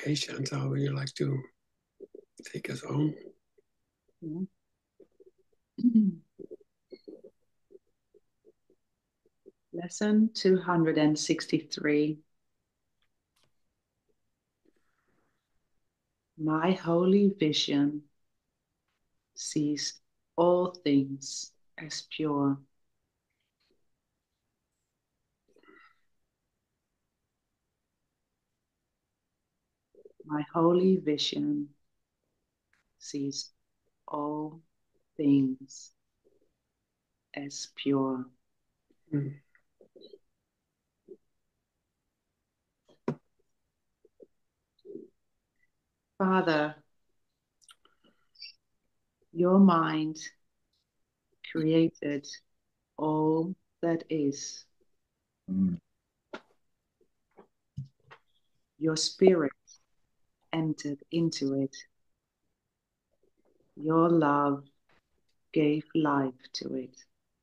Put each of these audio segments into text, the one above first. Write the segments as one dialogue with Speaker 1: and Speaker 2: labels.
Speaker 1: Okay, Chantal, would you like to take us home?
Speaker 2: Yeah. Lesson 263. My holy vision sees all things as pure. My holy vision sees all things as pure.
Speaker 1: Mm.
Speaker 2: Father, your mind created all that is.
Speaker 3: Mm.
Speaker 2: Your spirit entered into it. Your love gave life to it.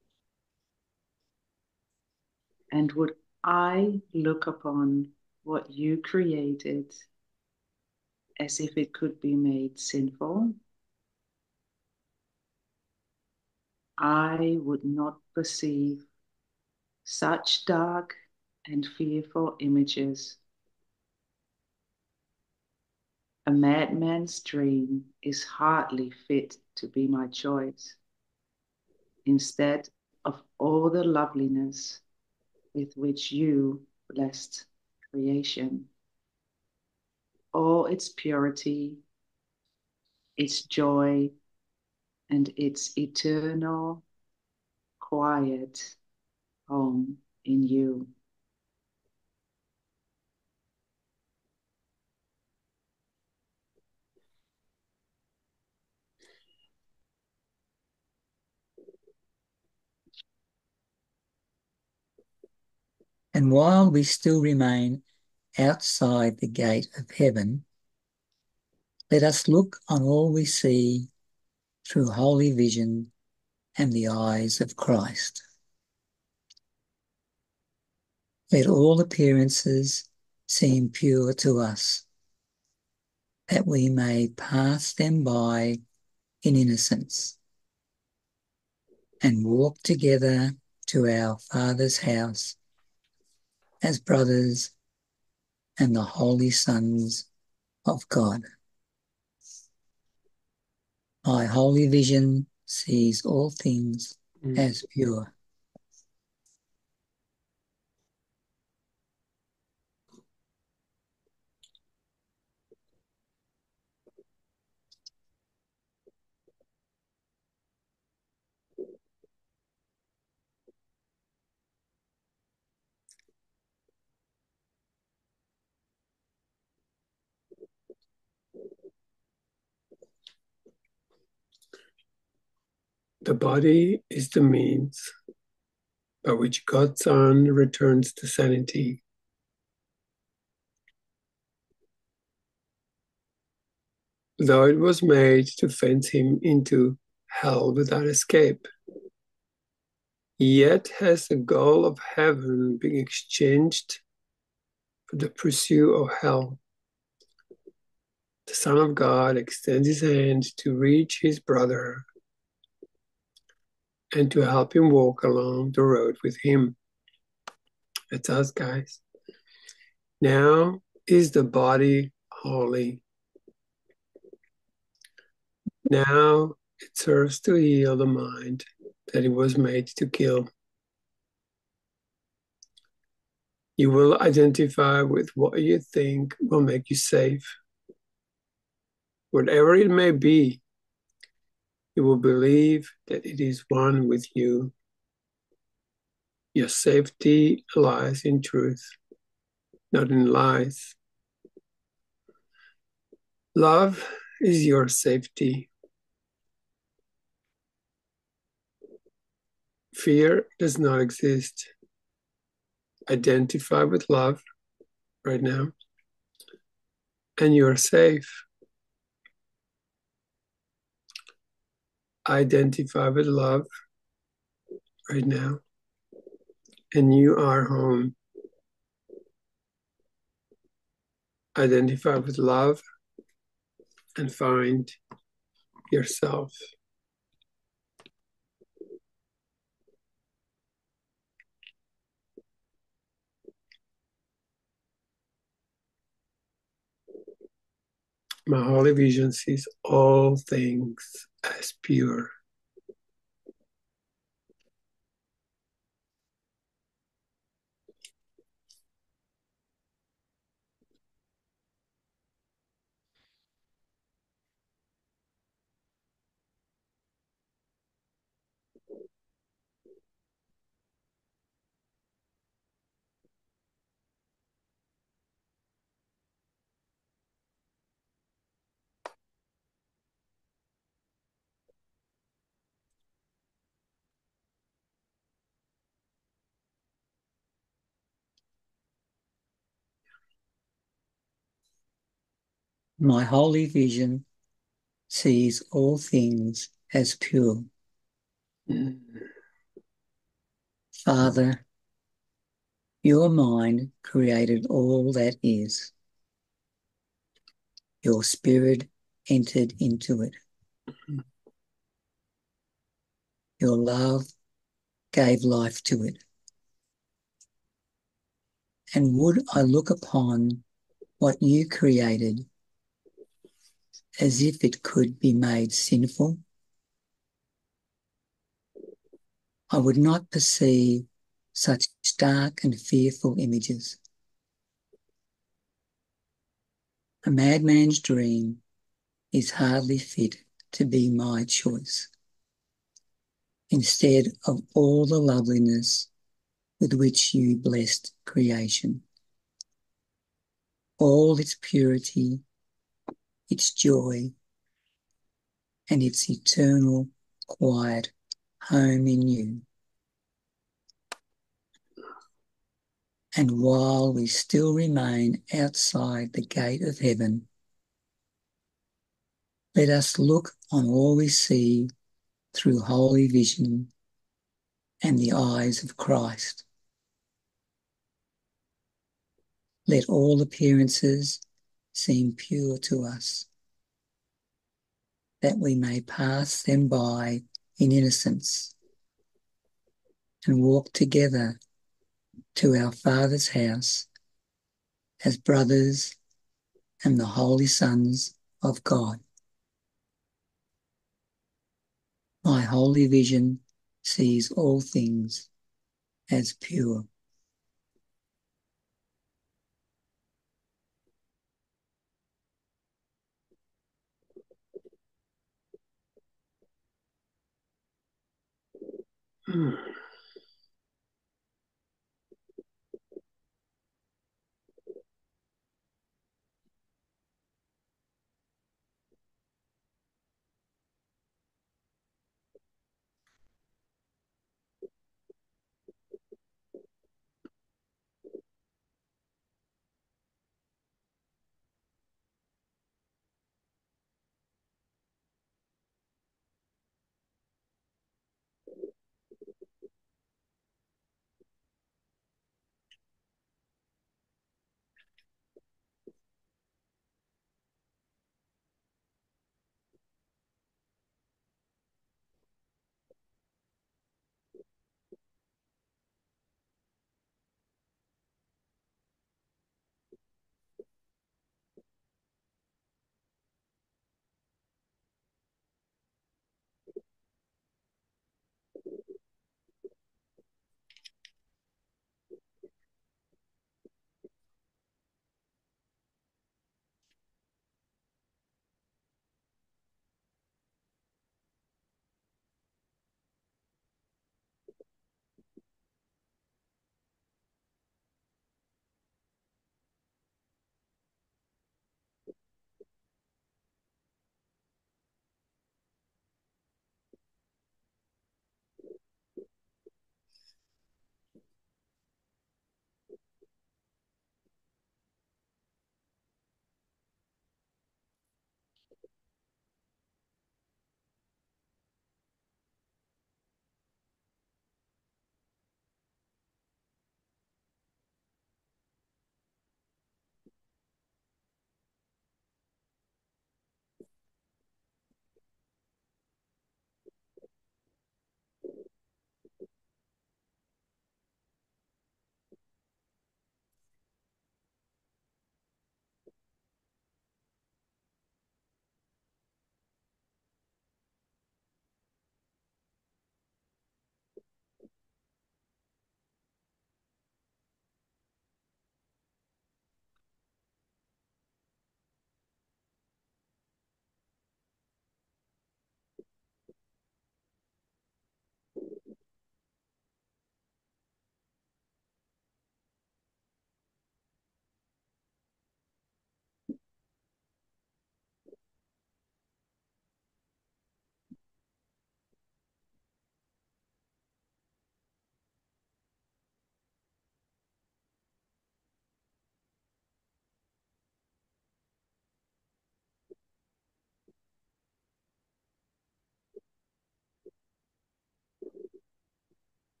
Speaker 2: And would I look upon what you created as if it could be made sinful, I would not perceive such dark and fearful images. A madman's dream is hardly fit to be my choice, instead of all the loveliness with which you blessed creation, all its purity, its joy, and its eternal quiet home in you.
Speaker 3: And while we still remain outside the gate of heaven, let us look on all we see through holy vision and the eyes of Christ. Let all appearances seem pure to us, that we may pass them by in innocence and walk together to our Father's house as brothers and the holy sons of God. My holy vision sees all things as pure.
Speaker 1: The body is the means by which God's Son returns to sanity. Though it was made to fence him into hell without escape, yet has the goal of heaven been exchanged for the pursuit of hell. The Son of God extends his hand to reach his brother and to help him walk along the road with him. That's us, guys. Now is the body holy. Now it serves to heal the mind that it was made to kill. You will identify with what you think will make you safe. Whatever it may be, you will believe that it is one with you. Your safety lies in truth, not in lies. Love is your safety. Fear does not exist. Identify with love right now, and you are safe. Identify with love right now, and you are home. identify with love and find yourself. My holy vision sees all things as pure.
Speaker 3: My holy vision sees all things as pure. Father, your mind created all that is. Your spirit entered into it. Your love gave life to it. And would I look upon what you created as if it could be made sinful? I would not perceive such dark and fearful images. A madman's dream is hardly fit to be my choice, instead of all the loveliness with which you blessed creation, all its purity, its joy, and its eternal quiet home in you. And while we still remain outside the gate of heaven, let us look on all we see through holy vision and the eyes of Christ. Let all appearances seem pure to us, that we may pass them by in innocence and walk together to our Father's house as brothers and the holy sons of God. My holy vision sees all things as pure.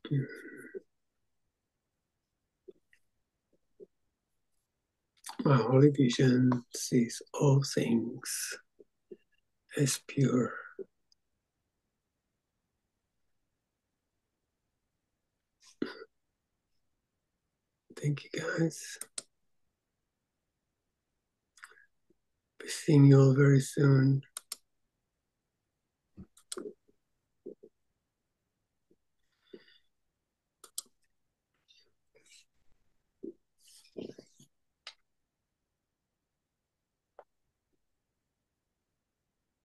Speaker 1: My holy vision sees all things as pure. Thank you, guys. Be seeing you all very soon.